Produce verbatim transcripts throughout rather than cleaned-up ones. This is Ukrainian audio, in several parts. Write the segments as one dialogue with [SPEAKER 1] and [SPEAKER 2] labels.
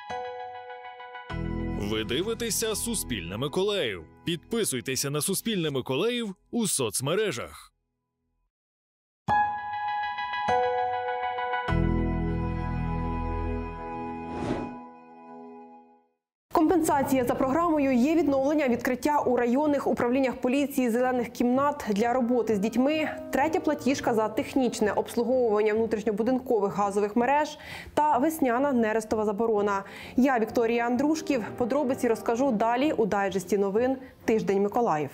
[SPEAKER 1] Ви дивитеся «Суспільне Миколаїв». Підписуйтеся на «Суспільне Миколаїв» у соцмережах.
[SPEAKER 2] Компенсація за програмою є відновлення відкриття у районних управліннях поліції зелених кімнат для роботи з дітьми, третя платіжка за технічне обслуговування внутрішньобудинкових газових мереж та весняна нерестова заборона. Я, Вікторія Андрушків, подробиці розкажу далі у дайджесті новин «Тиждень Миколаїв».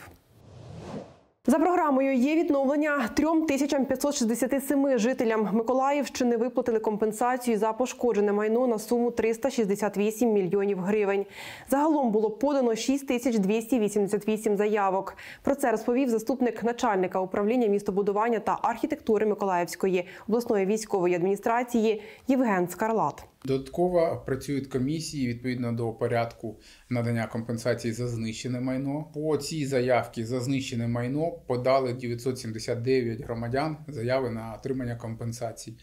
[SPEAKER 2] За програмою є відновлення. трьом тисячам п'ятсот шістдесяти семи жителям Миколаївщини виплатили компенсацію за пошкоджене майно на суму триста шістдесят вісім мільйонів гривень. Загалом було подано шість тисяч двісті вісімдесят вісім заявок. Про це розповів заступник начальника управління містобудування та архітектури Миколаївської обласної військової адміністрації Євген Скарлат.
[SPEAKER 3] Додатково працюють комісії відповідно до порядку надання компенсації за знищене майно. По цій заявці за знищене майно подали дев'ятсот сімдесят дев'ять громадян заяви на отримання компенсацій.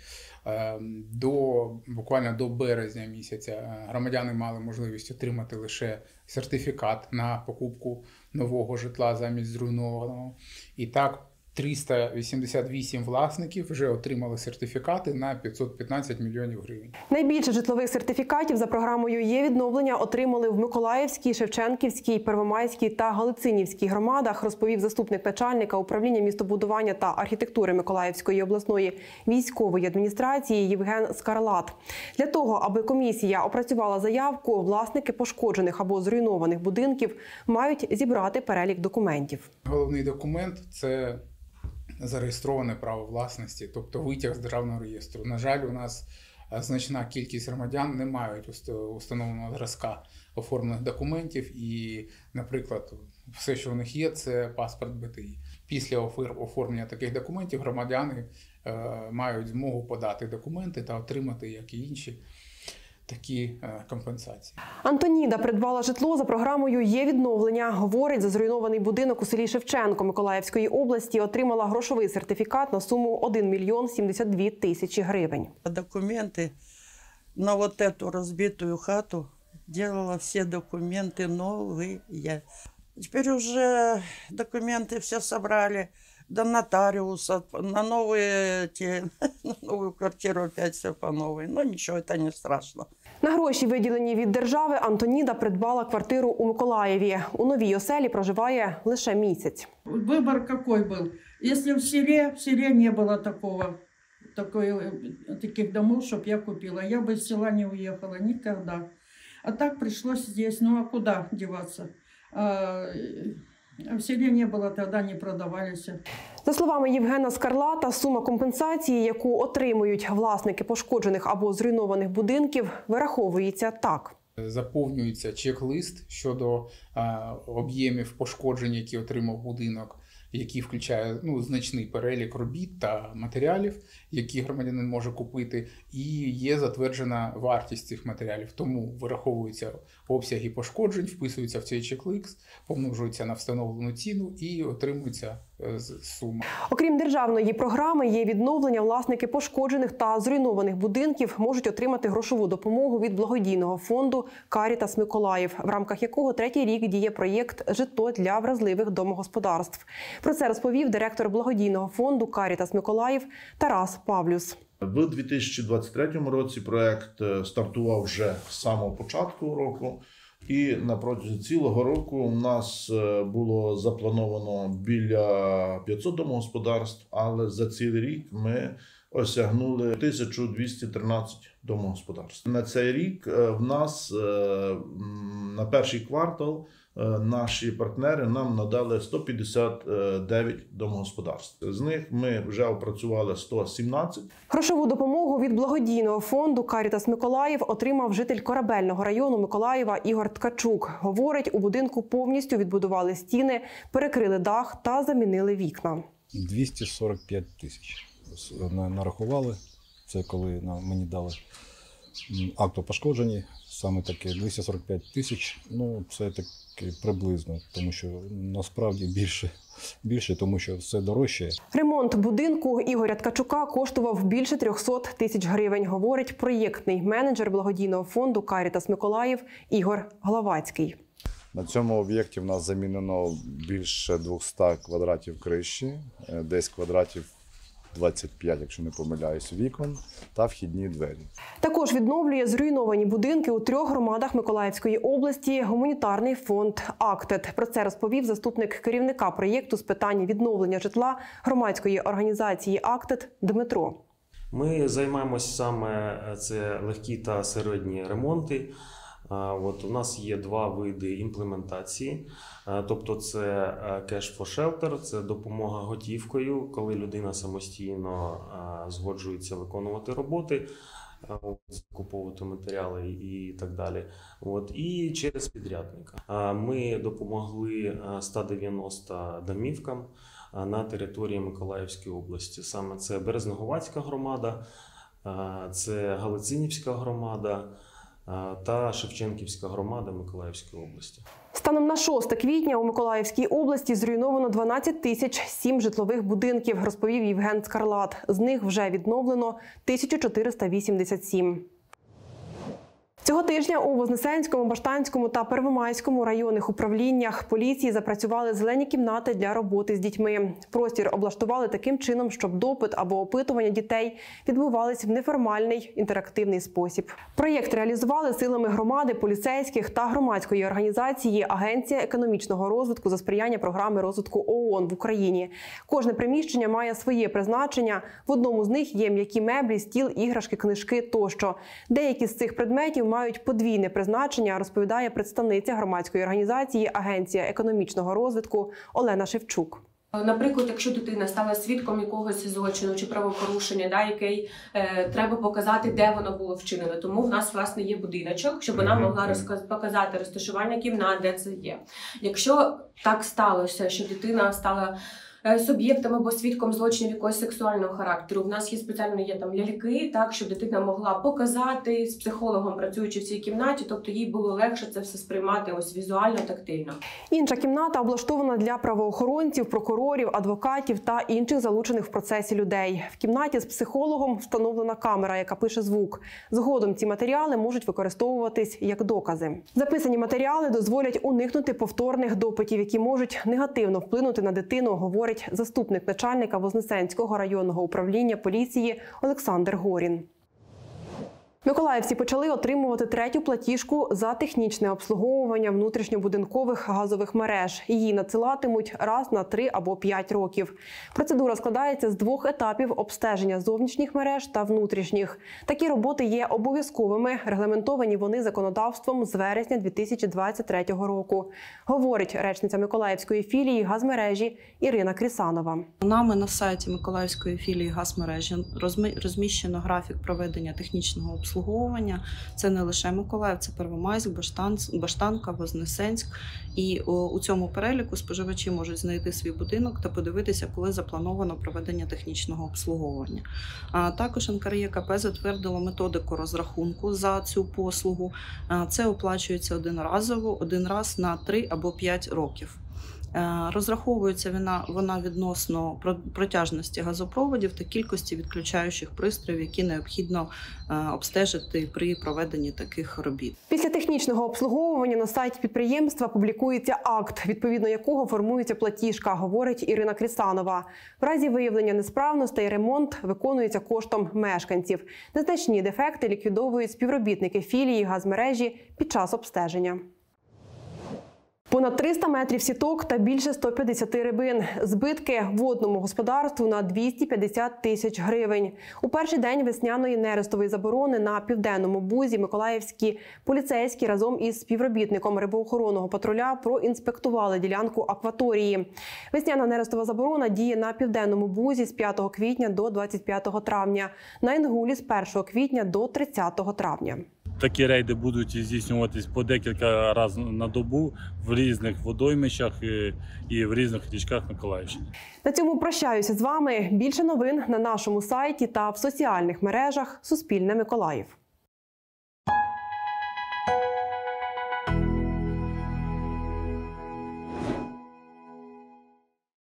[SPEAKER 3] До, буквально до березня місяця громадяни мали можливість отримати лише сертифікат на покупку нового житла замість зруйнованого. І так, триста вісімдесят вісім власників вже отримали сертифікати на п'ятсот п'ятнадцять мільйонів гривень.
[SPEAKER 2] Найбільше житлових сертифікатів за програмою «Є відновлення» отримали в Миколаївській, Шевченківській, Первомайській та Галицинівській громадах, розповів заступник начальника управління містобудування та архітектури Миколаївської обласної військової адміністрації Євген Скарлат. Для того, аби комісія опрацювала заявку, власники пошкоджених або зруйнованих будинків мають зібрати перелік документів.
[SPEAKER 3] Головний документ – це зареєстроване право власності, тобто витяг з державного реєстру. На жаль, у нас значна кількість громадян не мають установленого зразка оформлених документів і, наприклад, все, що у них є, це паспорт Б Т І. Після оформлення таких документів громадяни мають змогу подати документи та отримати, як і інші, такі компенсації.
[SPEAKER 2] Антоніда придбала житло за програмою «Є відновлення». Говорить, за зруйнований будинок у селі Шевченко Миколаївської області отримала грошовий сертифікат на суму один мільйон сімдесят дві тисячі гривень.
[SPEAKER 4] Документи на вот эту розбиту хату делала все документы новые. Теперь уже документы все собрали до нотариуса, на новые, те, на новую квартиру опять все по новой. Но ничего, это не страшно.
[SPEAKER 2] На гроші, виділені від держави, Антоніда придбала квартиру у Миколаєві. У новій оселі проживає лише місяць.
[SPEAKER 5] Вибір який був? Якщо в селі, в селі не було такого, такої, таких домов, щоб я купила. Я би з села не уїхала ніколи. А так прийшлося здесь. Ну а куди діватися? В селі не було, тоді не продавалися.
[SPEAKER 2] За словами Євгена Скарлата, сума компенсації, яку отримують власники пошкоджених або зруйнованих будинків, вираховується так.
[SPEAKER 3] Заповнюється чек-лист щодо а, об'ємів пошкоджень, які отримав будинок, який включає ну, значний перелік робіт та матеріалів, які громадянин може купити, і є затверджена вартість цих матеріалів. Тому вираховуються обсяги пошкоджень, вписуються в цей чек-лист, помножуються на встановлену ціну і отримується сума.
[SPEAKER 2] Окрім державної програми «Є відновлення», власники пошкоджених та зруйнованих будинків можуть отримати грошову допомогу від благодійного фонду «Карітас Миколаїв», в рамках якого третій рік діє проєкт «Житло для вразливих домогосподарств». Про це розповів директор благодійного фонду «Карітас Миколаїв» Тарас Павлюс.
[SPEAKER 6] В дві тисячі двадцять третьому році проєкт стартував вже з самого початку року. І на протязі цілого року у нас було заплановано біля п'ятсот домогосподарств, але за цілий рік ми осягнули тисячу двісті тринадцять домогосподарств. На цей рік в нас на перший квартал наші партнери нам надали сто п'ятдесят дев'ять домогосподарств. З них ми вже опрацювали сто сімнадцять.
[SPEAKER 2] Грошову допомогу від благодійного фонду «Карітас Миколаїв» отримав житель Корабельного району Миколаєва Ігор Ткачук. Говорить, у будинку повністю відбудували стіни, перекрили дах та замінили вікна.
[SPEAKER 7] двісті сорок п'ять тисяч нарахували. Це коли мені дали акту пошкоджені, саме таке двісті сорок п'ять тисяч, ну це таки приблизно, тому що насправді більше, більше, тому що все дорожче.
[SPEAKER 2] Ремонт будинку Ігоря Ткачука коштував більше трьохсот тисяч гривень, говорить проєктний менеджер благодійного фонду «Карітас Миколаїв» Ігор Главацький.
[SPEAKER 8] На цьому об'єкті в нас замінено більше двохсот квадратів криші, десь квадратів двадцять п'ять, якщо не помиляюсь, вікон та вхідні двері.
[SPEAKER 2] Також відновлює зруйновані будинки у трьох громадах Миколаївської області гуманітарний фонд «Актед». Про це розповів заступник керівника проєкту з питань відновлення житла громадської організації «Актед» Дмитро.
[SPEAKER 9] Ми займаємося саме це легкі та середні ремонти. От, у нас є два види імплементації, тобто це Cash for Shelter, це допомога готівкою, коли людина самостійно згоджується виконувати роботи, закуповувати матеріали і так далі. От, і через підрядника. Ми допомогли ста дев'яноста домівкам на території Миколаївської області. Саме це Березнеговацька громада, це Галицинівська громада та Шевченківська громада Миколаївської області.
[SPEAKER 2] Станом на шосте квітня у Миколаївській області зруйновано дванадцять тисяч сім житлових будинків, розповів Євген Скарлат. З них вже відновлено тисячу чотириста вісімдесят сім. Цього тижня у Вознесенському, Баштанському та Первомайському районних управліннях поліції запрацювали зелені кімнати для роботи з дітьми. Простір облаштували таким чином, щоб допит або опитування дітей відбувалися в неформальний інтерактивний спосіб. Проєкт реалізували силами громади, поліцейських та громадської організації «Агенція економічного розвитку за сприяння програми розвитку ООН в Україні». Кожне приміщення має своє призначення. В одному з них є м'які меблі, стіл, іграшки, книжки тощо. Деякі з цих предметів мають подвійне призначення, розповідає представниця громадської організації «Агенція економічного розвитку» Олена Шевчук.
[SPEAKER 10] Наприклад, якщо дитина стала свідком якогось злочину чи правопорушення, да, який е, треба показати, де воно було вчинено. Тому в нас, власне, є будиночок, щоб вона могла розказ, показати розташування кімнат, де це є. Якщо так сталося, що дитина стала суб'єктом або свідком злочинів якогось сексуального характеру. У нас є спеціально є там ляльки, так, щоб дитина могла показати з психологом, працюючи в цій кімнаті, тобто їй було легше це все сприймати ось візуально, тактильно.
[SPEAKER 2] Інша кімната облаштована для правоохоронців, прокурорів, адвокатів та інших залучених в процесі людей. В кімнаті з психологом встановлена камера, яка пише звук. Згодом ці матеріали можуть використовуватись як докази. Записані матеріали дозволять уникнути повторних допитів, які можуть негативно вплинути на дитину, говорить заступник начальника Вознесенського районного управління поліції Олександр Горін. Миколаївці почали отримувати третю платіжку за технічне обслуговування внутрішньобудинкових газових мереж. Її надсилатимуть раз на три або п'ять років. Процедура складається з двох етапів обстеження зовнішніх мереж та внутрішніх. Такі роботи є обов'язковими, регламентовані вони законодавством з вересня дві тисячі двадцять третього року, говорить речниця Миколаївської філії газмережі Ірина Крісанова.
[SPEAKER 11] Нами на сайті Миколаївської філії газмережі розміщено графік проведення технічного обслуговування. Обслуговування. Це не лише Миколаїв, це Первомайськ, Баштанка, Вознесенськ. І у цьому переліку споживачі можуть знайти свій будинок та подивитися, коли заплановано проведення технічного обслуговування. А також ен ка ер є ка пе затвердило методику розрахунку за цю послугу. Це оплачується одноразово, один раз на три або п'ять років. Розраховується вона, вона відносно протяжності газопроводів та кількості відключаючих пристроїв, які необхідно обстежити при проведенні таких робіт.
[SPEAKER 2] Після технічного обслуговування на сайті підприємства публікується акт, відповідно якого формується платіжка, говорить Ірина Крісанова. В разі виявлення несправностей ремонт виконується коштом мешканців. Незначні дефекти ліквідовують співробітники філії газмережі під час обстеження. Понад триста метрів сіток та більше ста п'ятдесят рибин. Збитки водному господарству на двісті п'ятдесят тисяч гривень. У перший день весняної нерестової заборони на Південному Бузі миколаївські поліцейські разом із співробітником рибоохоронного патруля проінспектували ділянку акваторії. Весняна нерестова заборона діє на Південному Бузі з п'ятого квітня до двадцять п'ятого травня, на Інгулі з першого квітня до тридцятого травня.
[SPEAKER 12] Такі рейди будуть здійснюватись по декілька разів на добу в різних водоймищах і в різних річках Миколаївщини.
[SPEAKER 2] На цьому прощаюся з вами. Більше новин на нашому сайті та в соціальних мережах Суспільне Миколаїв.